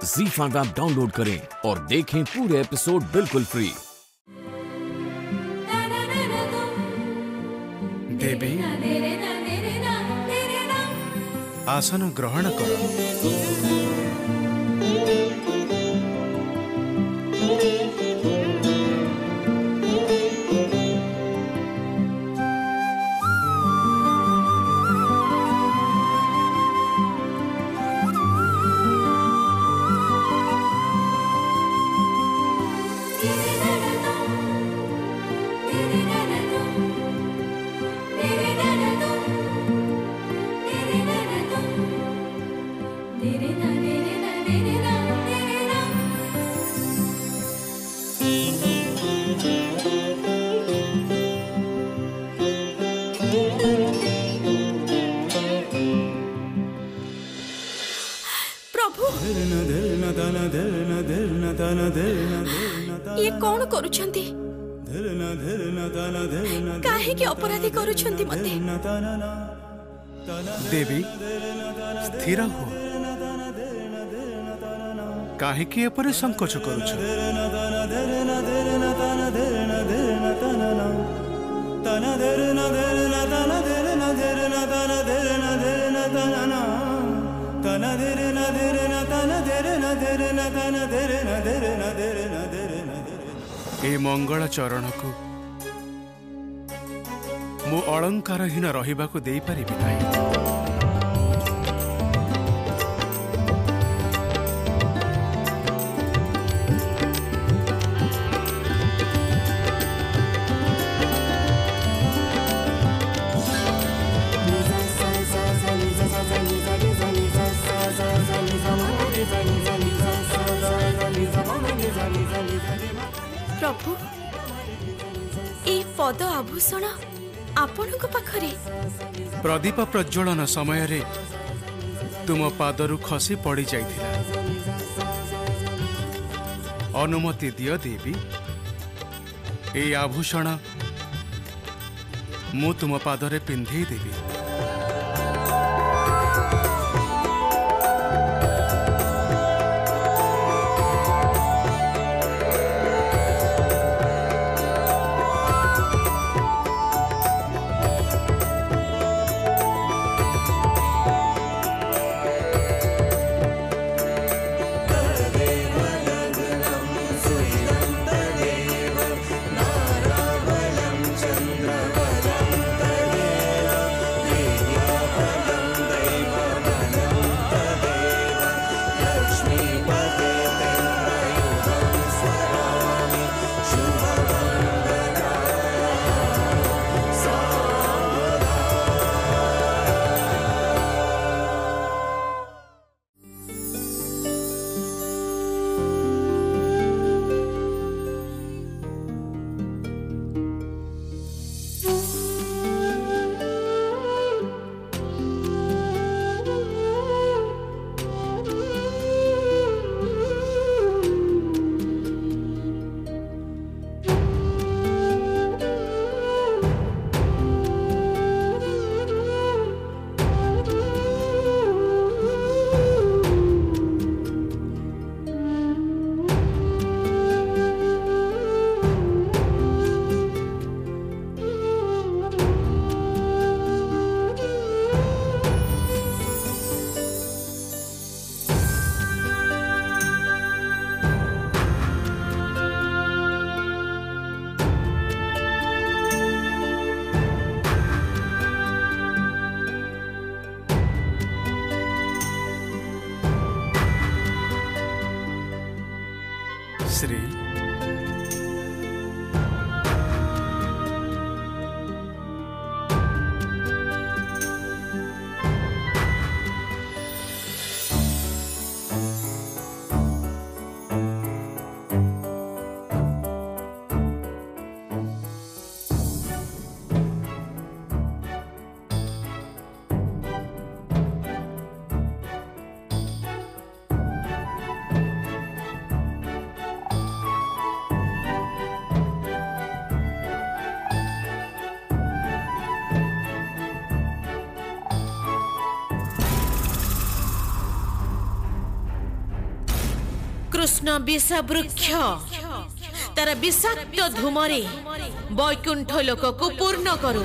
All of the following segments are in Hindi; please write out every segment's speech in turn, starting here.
ZEE5 ऐप डाउनलोड करें और देखें पूरे एपिसोड बिल्कुल फ्री। देवी आसन ग्रहण कर। ये कौन करुछंती? काहे के अपराधी करुछंती मते? देवी स्थिर हो, काहे के एपरे संकोच करुछ? ए मंगल चरण को मु अलंकारहीन रहिबाकु देई परिबि नाही। प्रभु ए पद आभूषण आपण पाखरे प्रदीप प्रज्वलन समय रे तुम पादरु खसी पड़ी जाइथिला। अनुमति दियो देवी, ए आभूषण मु तुम पादरे पिंधे देवी। श्री कृष्ण विष वृक्ष तार विषाक्त धूमरे वैकुंठ लोक को पूर्ण करू।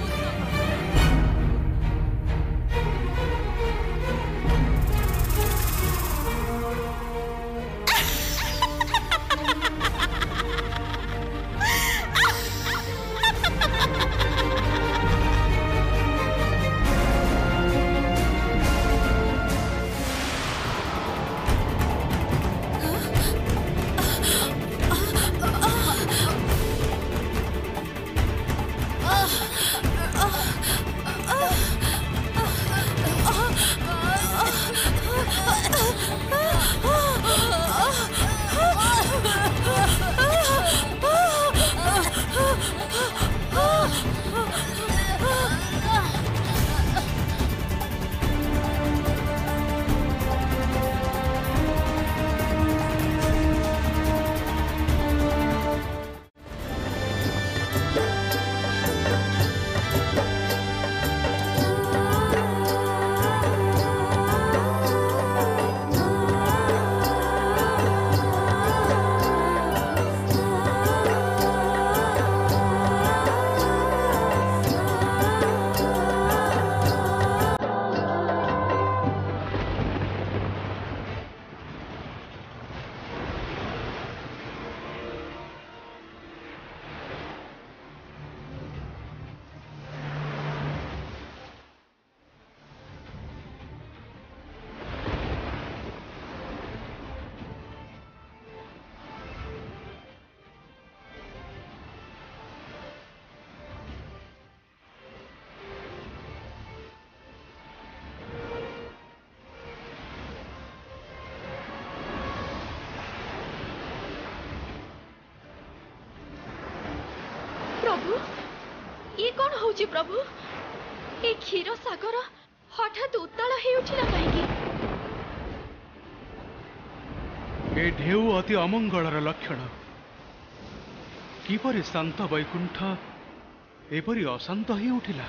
प्रभु ये कौन होची प्रभु ये क्षीर सागर हठात उत्ताल हे उठिला काहेकि ए ढेउ अति अमंगलर लक्षण किपरि शांत वैकुंठ एपरि अशांत ही उठिला।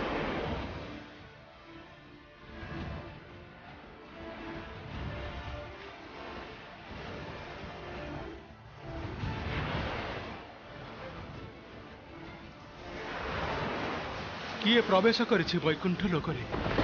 किए प्रवेश करिछि वैकुंठ लोकरे।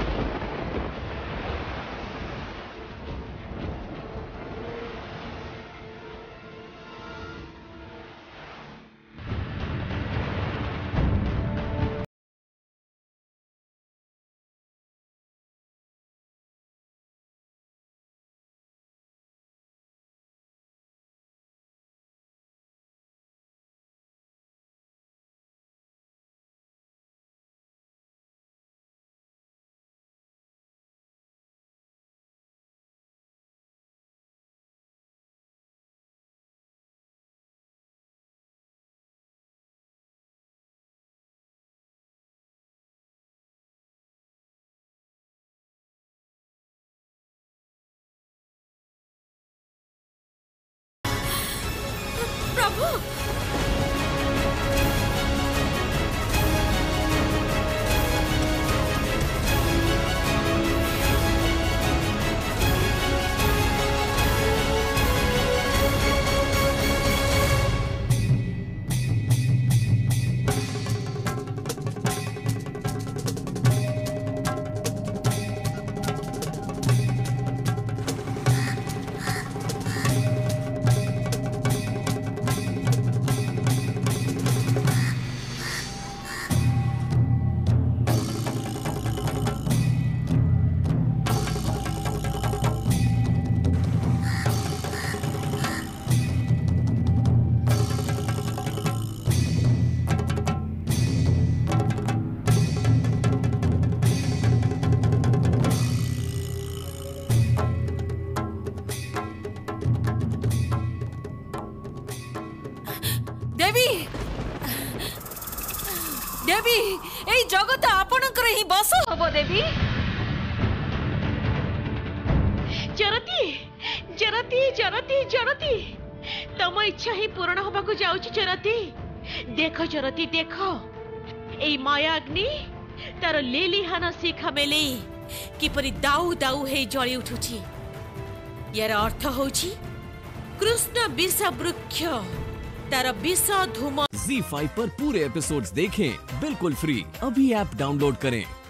प्रभु देवी ए जगत आपणकर ही बस हबो देवी। जरती जरती जरती जरती तम इच्छा ही पूर्ण होबाकू जाउची जरती। देख जरती देख ए माया अग्नि तार लेलिहान शिखा मेले किपरि दाउ दाउ हे जଳି उठुची। यार अर्थ होची कृष्ण विष वृक्ष तार विष धूम। Z5 पर पूरे एपिसोड्स देखें बिल्कुल फ्री। अभी ऐप डाउनलोड करें।